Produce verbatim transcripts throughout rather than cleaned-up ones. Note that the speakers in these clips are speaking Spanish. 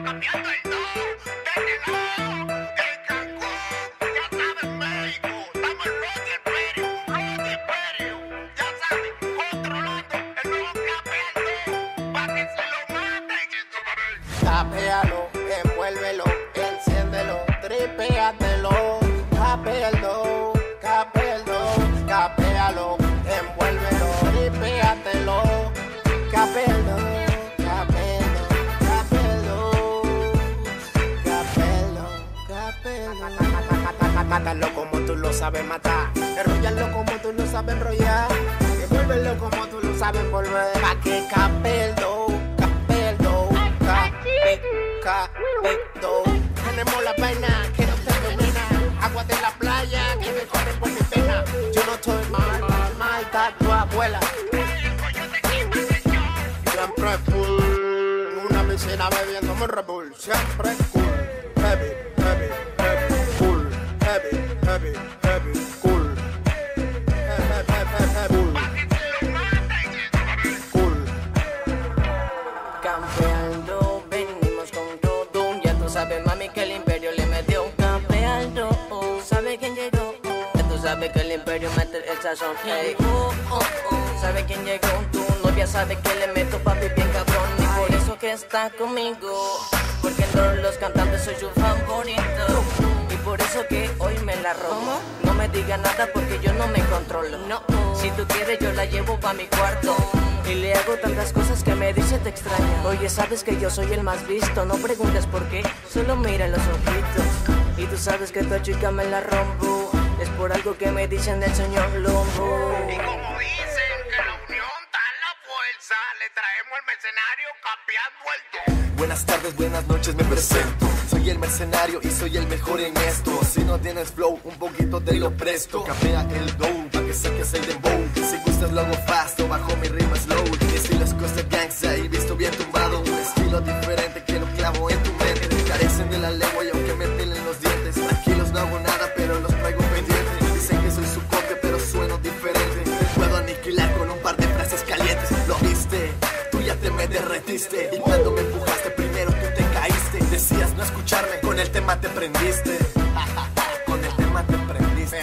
cambiando el do, desde lado, en Cancún, ya sabes, México, estamos en Rock Imperio, Rock Imperio, ya sabes, controlando el nuevo capeando, pa' que se lo maten. Capéalo, envuélvelo, enciéndelo, tripéatelo, capéalo, capéalo, capéalo, envuélvelo, tripéatelo, capéalo, capéalo, capéalo, capéalo, capéalo. Mátalo como tú lo sabes matar, enrollalo como tú lo sabes enrollar, envuélvelo como tú lo sabes envolver, pa' que capéalo, capéalo, capéalo, capéalo. Tenemos la vaina que no te envenena, agua de la playa que me corre por mi pena. Yo no estoy mal, mal está tu abuela. Siempre cool, una piscina bebiéndome Red Bull. Siempre cool, heavy, heavy, heavy, cool, heavy, heavy, heavy, cool, heavy, heavy, heavy, cool, cool. Campeando, venimos con todo. Ya tú sabes, mami, que el imperio le metió. Campeando, oh, ¿sabe quién llegó? Ya tú sabes que el imperio mete el sazón. Hey, oh, oh, oh, ¿sabe quién llegó? Tu novia sabe que le meto papi bien cabrón. Y por eso que está conmigo, porque en todos los cantantes soy su favorito. Y por eso que hoy me la robo. No me diga nada porque yo no me controlo. No, si tú quieres yo la llevo pa' mi cuarto y le hago tantas cosas que me dice te extraña. Oye, sabes que yo soy el más visto, no preguntes por qué, solo mira los ojitos. Y tú sabes que esta chica me la rompo, es por algo que me dicen del señor Lombo. Y como dicen que la unión da la fuerza, le traemos el mercenario capeando el do. Buenas tardes, buenas noches, me presento. Soy el mercenario y soy el mejor en esto. Si no tienes flow, un poquito te lo presto. Capea el dough, pa' que saques el dembow. Si gustas lo hago fast o bajo mi rima slow. Mi estilo es cosa gangsta y visto bien tumbado. Un estilo diferente que lo clavo en tu mente. Carecen de la lengua y aunque me pelen los dientes. Tranquilos, no hago nada, pero los traigo pendientes. Dicen que soy su copia, pero sueno diferente. Puedo aniquilar con un par de frases calientes. Lo viste, tú ya te me derretiste. Y cuando me empujaste primero tú te caíste. Decías no escucharme, con el tema te prendiste. Con el tema te prendiste.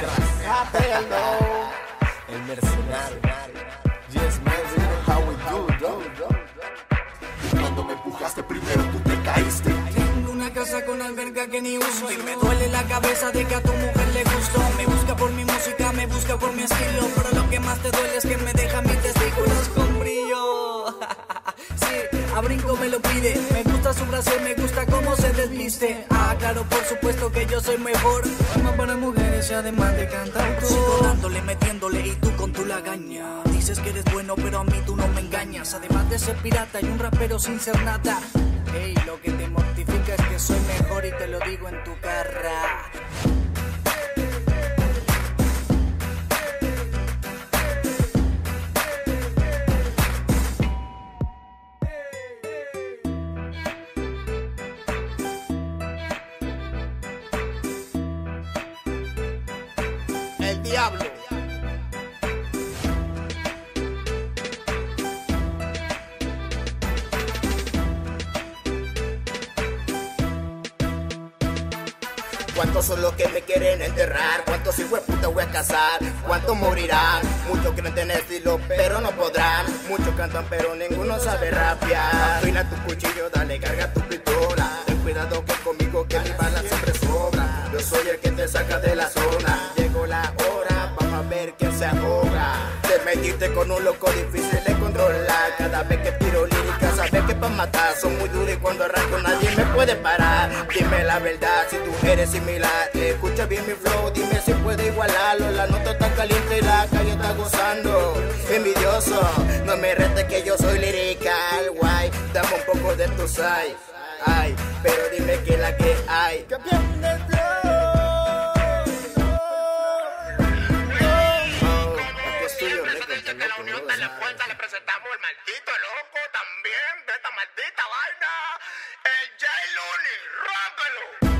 El mercenario. Yes man, you know how we do, bro. Y cuando me empujaste primero tú te caíste. Tengo una casa con alberca que ni uso y me duele la cabeza de que a tu mujer le gustó. Me busca por mi música, me busca por mi estilo, pero lo que más te duele es que me deja mis testículos con brillo. Sí, a brinco me lo pide, me gusta su brazo y me gusta cómo se desviste. Ah, claro, por supuesto que yo soy mejor, forma para mujeres y además de cantar. Sigo dándole, metiéndole y tú con tu lagaña. Dices que eres bueno, pero a mí tú no me engañas. Además de ser pirata y un rapero sin ser nada. Ey, lo que te mortifica es que soy mejor y te lo digo en tu cara. El diablo. ¿Cuántos son los que me quieren enterrar? ¿Cuántos hijos de puta voy a casar? ¿Cuántos morirán? Muchos quieren tener estilo, pero no podrán. Muchos cantan, pero ninguno sabe rapear. Afina tu cuchillo, dale, carga tu pistola. Ten cuidado que conmigo, que mi bala siempre sobra. Yo soy el que te saca de la zona. Llegó la hora, vamos a ver quién se ahoga. Te metiste con un loco difícil de controlar. Cada vez que tiro lírica, sabes que pa' matar son muy duros y cuando arranco nadie me puede parar. Dime la verdad, si tú eres similar. Escucha bien mi flow, dime si puede igualarlo. La nota está caliente y la calle está gozando. Envidioso, no me retes que yo soy lirical, guay. Dame un poco de tu side, ay, pero dime que la que hay. Campeón de flow. La fuerza le presentamos el maldito loco también de esta maldita vaina, el J-Luni, rómpelo.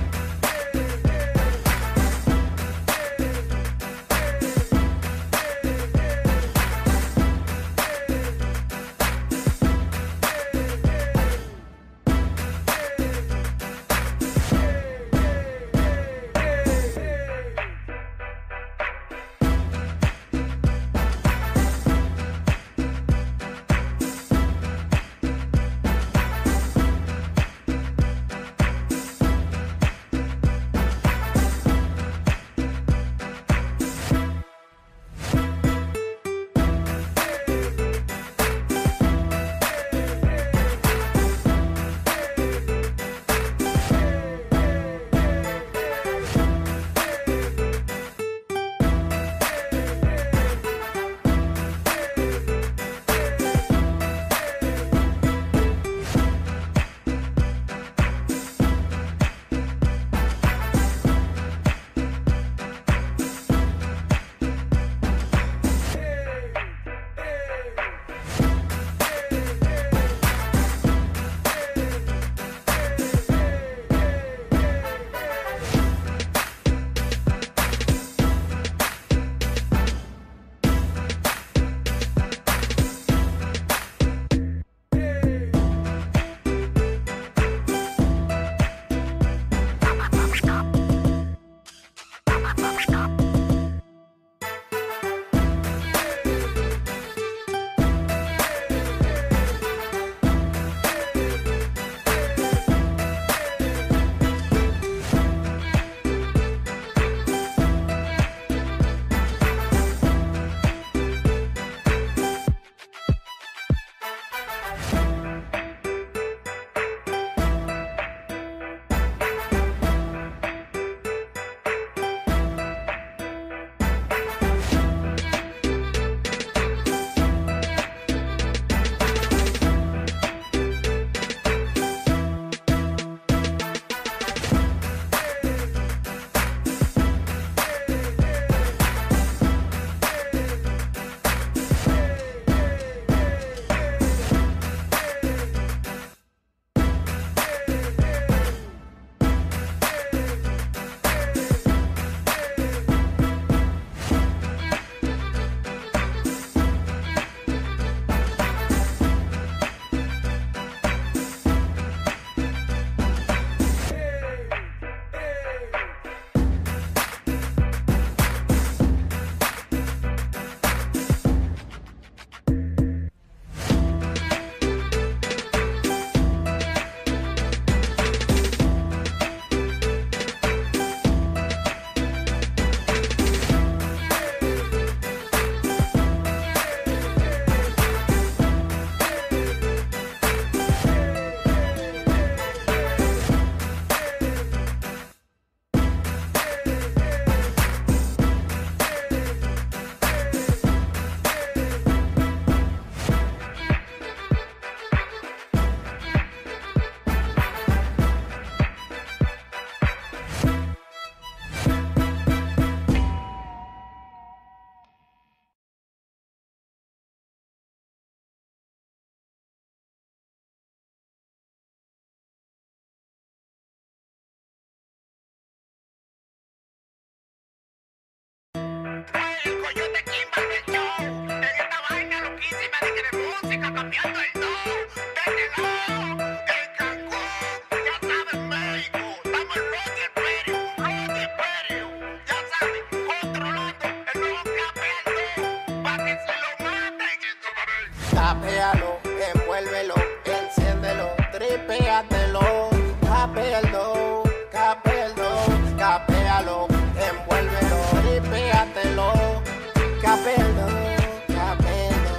parte del show. En esta vaina loquísima de que de música cambiando el do. Desde lado, en Cancún, ya sabes, México. Estamos en Roger Perio, Roger Perio. Ya sabes, controlando el nuevo capeando. Pa' que se lo maten. Capéalo, envuélvelo, enciéndelo, tripéatelo. Capéalo, capéalo, capéalo, envuélvelo, tripéatelo. Capéalo, capéalo,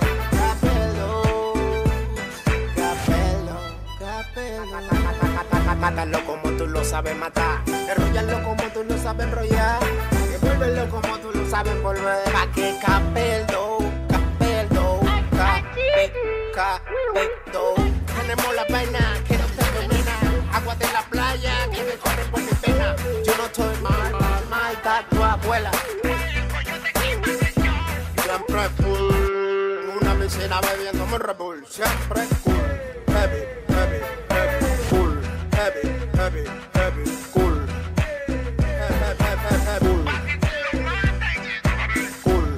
capéalo, capéalo, capéalo. Mátalo como tú lo sabes matar, enrollalo como tú lo sabes enrollar, envuélvelo como tú lo sabes envolver. Pa' que capéalo, capéalo, capéalo, capéalo. Tenemos la vaina que no te envenena, agua de la playa que me corre por mi pena. Yo no estoy mal, mal, mal, está tu abuela. Siempre cool, una vecina bebiéndome Red Bull. Siempre cool, heavy, heavy, heavy, cool, heavy, heavy, heavy, cool, heavy, heavy, heavy, cool, cool.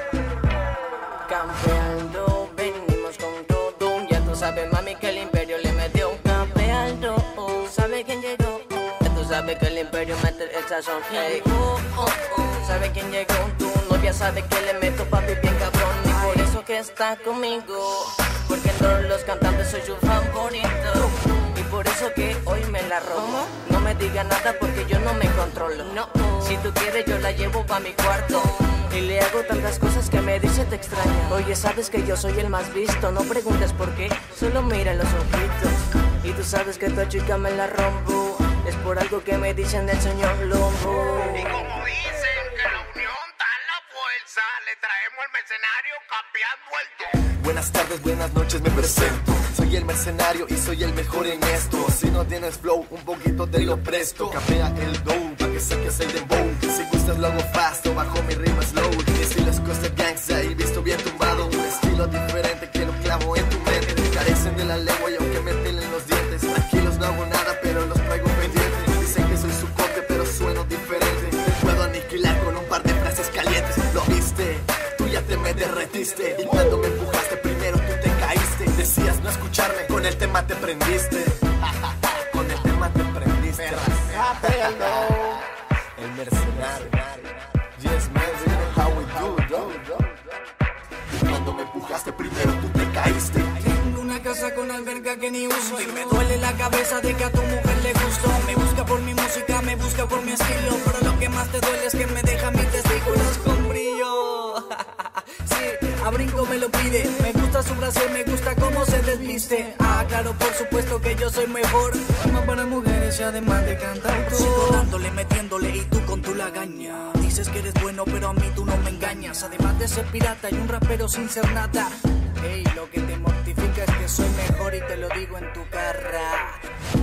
Campeando, venimos con todo. Ya tú sabes, mami, que el imperio le metió. Campeando, ¿sabe quién llegó? Ya tú sabes que el imperio mete el sazón. Hey, oh, oh, oh. ¿Sabe quién llegó? Tu novia sabe que le meto papi bien cabrón. Y por eso que está conmigo, porque en todos los cantantes soy su favorito. Y por eso que hoy me la robo. No me diga nada porque yo no me controlo. No, si tú quieres yo la llevo pa' mi cuarto. Y le hago tantas cosas que me dice te extraña. Oye, sabes que yo soy el más visto. No preguntes por qué, solo mira los ojitos. Y tú sabes que esta chica me la rompo. Es por algo que me dicen del señor Lombo. Y como dicen que la unión da la fuerza, le traemos el mercenario capeando el do. Buenas tardes, buenas noches, me presento. Soy el mercenario y soy el mejor en esto. Si no tienes flow, un poquito te lo presto. Capea el dough, pa' que saques el dembow. Si gustas lo hago fast o bajo mi rima slow. Mi estilo es cosa gangsta y visto bien tumbado. Un estilo diferente que lo clavo en tu mente. Carecen de la lengua y aunque me tienen los dientes. Tranquilos, no hago nada, pero los traigo pendientes. Dicen que soy su corte, pero sueno diferente. Puedo aniquilar con un par de frases calientes. Lo viste, tú ya te me derretiste. Y cuando me empujaste primero tú te caíste. Decías no escucharme, con el tema te prendiste. Con el tema te prendiste. Capéalo. El mercenario. Yes man, you know how we do it, though. Y cuando me empujaste primero tú te caíste. Tengo una casa con alberca que ni uso. Y me duele la cabeza de que a tu mujer le gustó. Me busca por mi música, me busca por mi estilo. Pero lo que más te duele es que me deja mis testículos con brillo. Sí, a brinco me lo pide. Me gusta su brasier, me gusta cómo se desviste. Ah, claro, por supuesto que yo soy mejor. Ama para mujeres y además de cantar. Sigo dándole, metiéndole y tú con tu lagaña. Dices que eres bueno, pero a mí tú no me engañas. Además de ser pirata y un rapero sin ser nada. Hey, lo que te mortifica es que soy mejor y te lo digo en tu cara.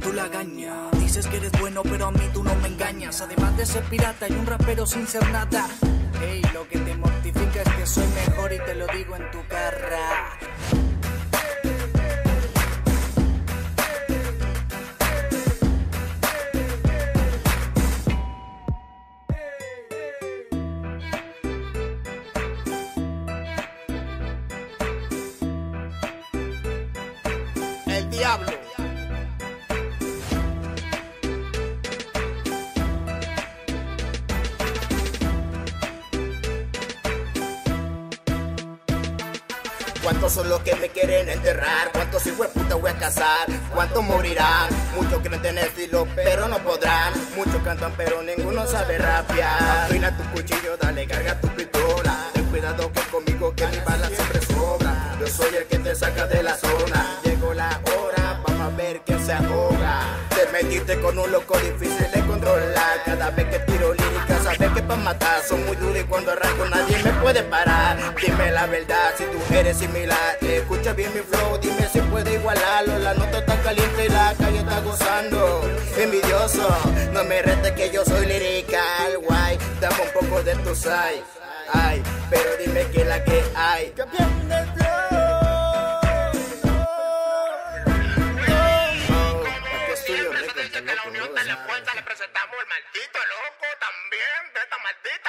tu lagaña. Dices que eres bueno, pero a mí tú no me engañas. Además de ser pirata y un rapero sin ser nada. Ey, lo que te mortifica es que soy mejor y te lo digo en tu cara. El diablo. ¿Cuántos son los que me quieren enterrar? ¿Cuántos hijos de puta voy a casar? ¿Cuántos morirán? Muchos quieren tener estilo, pero no podrán. Muchos cantan, pero ninguno sabe rapear. Afina tu cuchillo, dale, carga tu pistola. Ten cuidado que conmigo, que mi bala siempre sobra. Yo soy el que te saca de la zona. Llegó la hora, vamos a ver quién se ahoga. Te metiste con un loco difícil de controlar. Cada vez que tiro lírica, sabes que para matar son muy duros y cuando arranco nadie me puede parar. Dime la verdad, si tú eres similar. Escucha bien mi flow, dime si puede igualarlo. La nota está caliente y la calle está gozando. Envidioso, no me retes que yo soy lirical, guay. Dame un poco de tu side, ay, pero dime que la que hay. Campeón del flow. Le presentamos el maldito loco también de esta maldita